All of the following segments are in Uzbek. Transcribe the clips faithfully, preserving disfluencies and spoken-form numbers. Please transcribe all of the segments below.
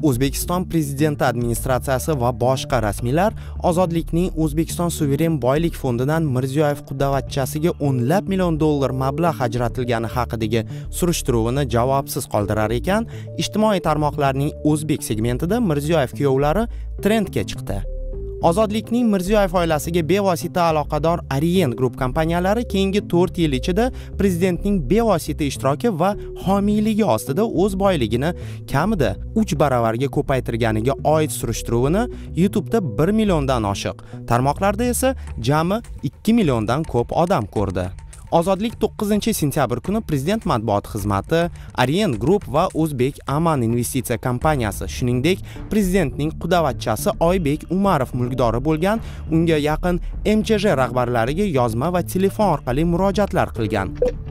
O'zbekiston Prezidenti administratsiyasi va boshqa rasmiylar Ozodlikning O'zbekiston suveren boylik fondidan Mirziyoyev qudavachchasiga o'nlab million dollar mablag' ajratilgani haqidagi surishtiruvini javobsiz qoldirar ekan, ijtimoiy tarmoqlarning o'zbek segmentida Mirziyoyev kuyovlari trendga chiqdi. Ozodlikning Mirziyoyev oilasiga bevosita aloqador Orient Group kompaniyalari keyingi to'rt yil ichida prezidentning bevosita ishtiroki va homiyligi ostida o'z boyligini kamida uch baravarga ko'paytirganiga oid surishtiruvini YouTube'da bir milliondan oshiq, tarmoqlarda esa jami ikki milliondan ko'p odam ko'rdi. Ozodlik to'qqizinchi sentyabr kuni Prezident matbuot xizmati, Orient Group va O'zbek Aman investitsiya kompaniyasi, shuningdek, prezidentning qudavachchasi Oybek Umarov mulkdori bo'lgan unga yaqin M Ch J rahbarlariga yozma va telefon orqali murojaatlar qilgan.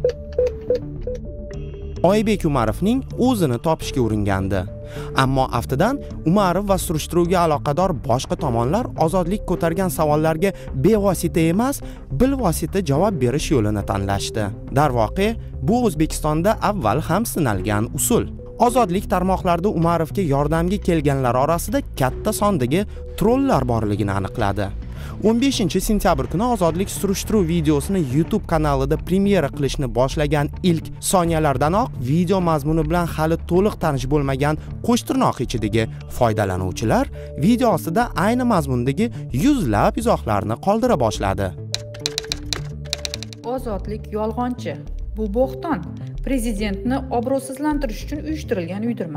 Oybek Umarovning o'zini topishga uringandi. Ammo aftidan Umarov va surishtiruvga aloqador boshqa tomonlar Ozodlik ko'targan savollarga bevosita emas, bilvosita javob berish yo'lini tanlashdi. Darvoqe, bu O'zbekistonda avval ham sinalgan usul. Ozodlik tarmoqlarida Umarovga yordamga kelganlar orasida katta sondagi trollar borligini aniqladi. o'n beshinchi sentyabr kuni Ozodlik surishtiruv videosini YouTube kanalida premyera qilishni boshlagan ilk soniyalardanoq video mazmuni bilan hali to'liq tanish bo'lmagan qo'shtirnoq ichidagi foydalanuvchilar video ostida ayni mazmundagi yuzlab izohlarni qoldira boshladi. Ozodlik yolg'onchi. Bu bo'xton. Prezidentni obro'sizlantirish uchun uyushtirilgan uydirma.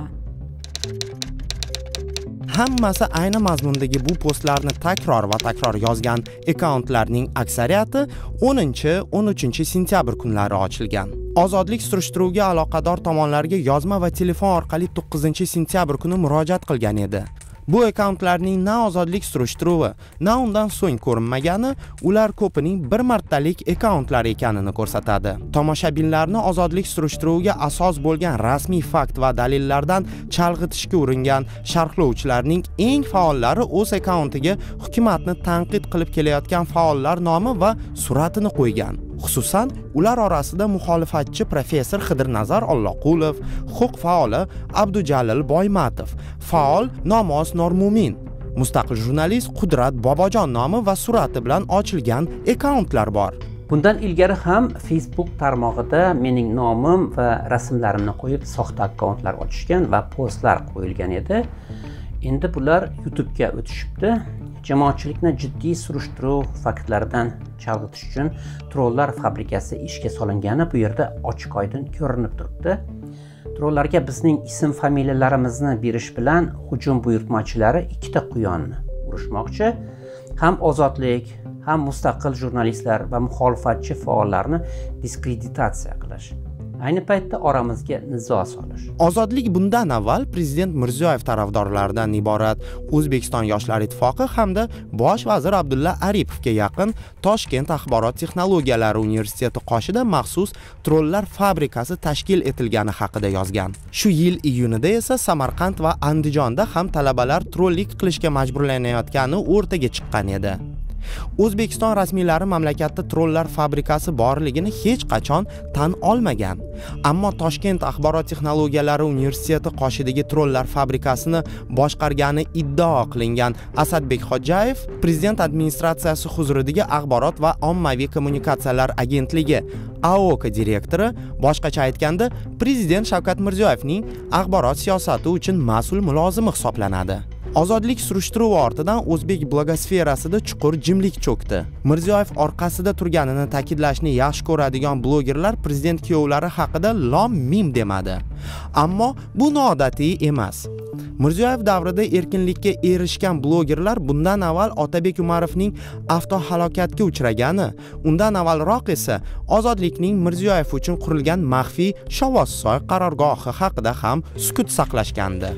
Hammasi ayni mazmundagi bu postlarni takror va takror yozgan akkauntlarning aksariyati o'ninchi o'n uchinchi sentyabr kunlari ochilgan. Ozodlik surishtiruvga aloqador tomonlarga yozma va telefon orqali to'qqizinchi sentyabr kuni murojaat qilgan edi. Bu akkauntlarning na Ozodlik surishtiruvi, na undan so'ng ko'rinmagani ular ko'pining bir martalik akkauntlar ekanini ko'rsatadi. Tomoshabinlarni Ozodlik surishtiruviga asos bo'lgan rasmiy fakt va dalillardan chalg'itishga uringan sharhlovchilarning eng faollari o'z akkauntiga hukumatni tanqid qilib kelayotgan faollar nomi va suratini qo'ygan. Xususan, ular orasida muxolifatchi professor Xidirnazar Alloqulov, huquq faoli Abdujalil Boymatov, faol Nomoz Normumin, mustaqil jurnalist Qudrat Bobojon nomi va surati bilan ochilgan akkauntlar bor. Bundan ilgari ham Facebook tarmog'ida mening nomim va rasmlarimni qo'yib soxta akkauntlar ochishgan va postlar qo'yilgan edi. Endi bular YouTube'ga o'tishibdi. Jamoatchilikni jiddiy surishtiruv faktlaridan chalg'itish uchun trollar fabrikasi ishga solingani bu yerda ochiq-oydin ko'rinib turibdi. Trollarga bizning ism familiyalarimizni berish bilan hujum buyurtmachilari ikkita quyonni urishmoqchi. Ham Ozodlik, ham mustaqil jurnalistlar va muxolifatchi faollarni diskreditatsiya qilish. Ayni paytda oramizga nizo solish. Ozodlik bundan avval Prezident Mirziyoyev tarafdorlaridan iborat O'zbekiston Yoshlar ittifoqi hamda Bosh vazir Abdulla Aripovga yaqin Toshkent axborot texnologiyalari universiteti qoshida maxsus trollar fabrikasi tashkil etilgani haqida yozgan. Shu yil iyunida esa Samarqand va Andijonda ham talabalar trollik qilishga majburlanayotgani o'rtaga chiqqan edi. O'zbekiston rasmiylari mamlakatda trollar fabrikasi borligini hech qachon tan olmagan. Ammo Toshkent axborot texnologiyalari universiteti qoshidagi trollar fabrikasini boshqargani iddao qilingan Asadbek Xo'jayev prezident administratsiyasi huzuridagi axborot va ommaviy kommunikatsiyalar agentligi A O K direktori, boshqacha aytganda, prezident Shavkat Mirziyoyevning axborot siyosati uchun mas'ul mulozimi hisoblanadi. Ozodlik surishtiruvi ortidan o'zbek blogosferasida chuqur jimlik cho'kdi. Mirziyoyev orqasida turganini ta'kidlashni yaxshi ko'radigan blogerlar prezident kuyovlari haqida lom mim demadi. Ammo bu noodatiy emas. Mirziyoyev davrida erkinlikka erishgan blogerlar bundan avval Otabek Umarovning avtohalokatga uchragani, undan avvalroq esa Ozodlikning Mirziyoyev uchun qurilgan maxfiy Shovvozsoy qarorgohi haqida ham sukut saqlashgandi.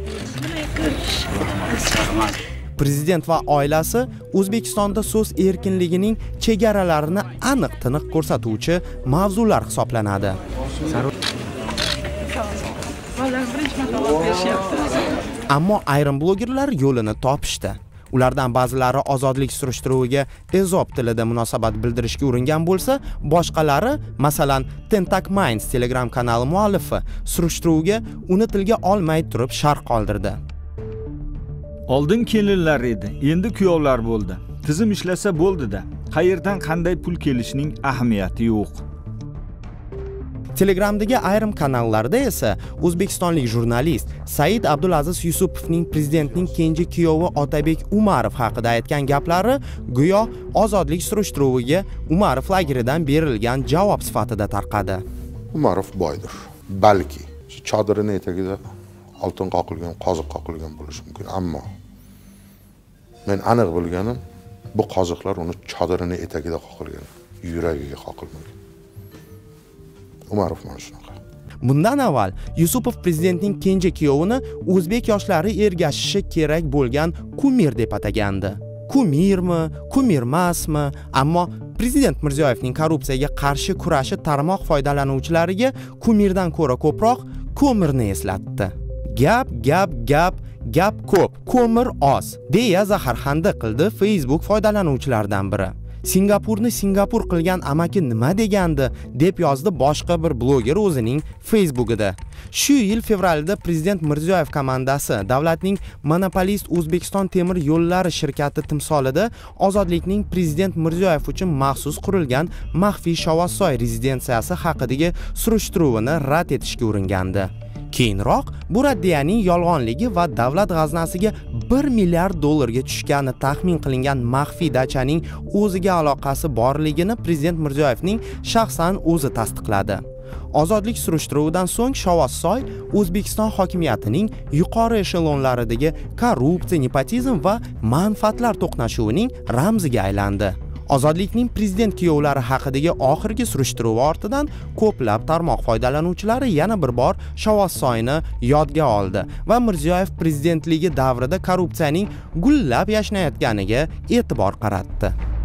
Prezident va oilasi O'zbekistonda so'z erkinligining chegaralarini aniq-tiniq ko'rsatuvchi mavzular hisoblanadi. Ammo ayrim blogerlar yo'lini topishdi. Ulardan ba'zilari Ozodlik surishtiruviga ezop tilida munosabat bildirishga uringan bo'lsa, boshqalari, masalan, Tentak Minds Telegram kanali muallifi surishtiruvga uni tilga olmay turib sharh qoldirdi. Oldin kelinlar edi, endi kuyovlar bo'ldi. Tizim ishlasa bo'ldi-da. Qayerdan qanday pul kelishining ahamiyati yo'q. Telegramdagi ayrim kanallarda esa o'zbekistonlik jurnalist Said Abdulaziz Yusupovning prezidentning kenja kuyovi Otabek Umarov haqida aytgan gaplari go'yo ozodlik surishtiruviga Umarov lageridan berilgan javob sifatida tarqadi. Umarov boydir. Balki chodirini etagida oltin qoqilgan, qoziq qoqilgan bo'lishi mumkin, ammo men aniq bilganim bu qoziqlar uni chodirini etagida qoqilgan, yuragiga qoqilmagan. Umarov mana shunaqa. Bundan avval Yusupov prezidentning kenja kuyovini o'zbek yoshlari ergashishi kerak bo'lgan kumir deb atagandi. Kumirmi, kumirmasmi? Ammo prezident Mirziyoyevning korrupsiyaga qarshi kurashi tarmoq foydalanuvchilariga kumirdan ko'ra ko'proq ko'mirni eslatdi. Gap, gap, gap, gap ko'p, ko'mir oz, deya zaharxanda qildi Facebook foydalanuvchilaridan biri. Singapurni Singapur qilgan amaki nima degandi deb yozdi boshqa bir bloger o'zining Facebook'ida. Shu yil fevralda prezident Mirziyoyev komandasi davlatning monopolist O'zbekiston temir yo'llari shirkati timsolida ozodlikning prezident Mirziyoyev uchun maxsus qurilgan maxfiy Shovvozsoy rezidensiyasi haqidagi surishtiruvini rad etishga uringandi. Keyinroq bu raddiyaning yolg'onligi va davlat g'aznasiga bir milliard dollarga tushgani taxmin qilingan maxfiy dachaning o'ziga aloqasi borligini prezident Mirziyoyevning shaxsan o'zi tasdiqladi. Ozodlik surishtiruvidan so'ng Shovvozsoy O'zbekiston hokimiyatining yuqori eshelonlaridagi korrupsiya, nepotizm va manfaatlar to'qnashuvining ramziga aylandi. Ozodlikning prezident kuyovlari haqidagi oxirgi surishtiruv ortidan ko'plab tarmoq foydalanuvchilari yana bir bor Shovvozsoyni yodga oldi va Mirziyoyev prezidentligi davrida korrupsiyaning gullab yashnayotganiga e'tibor qaratdi.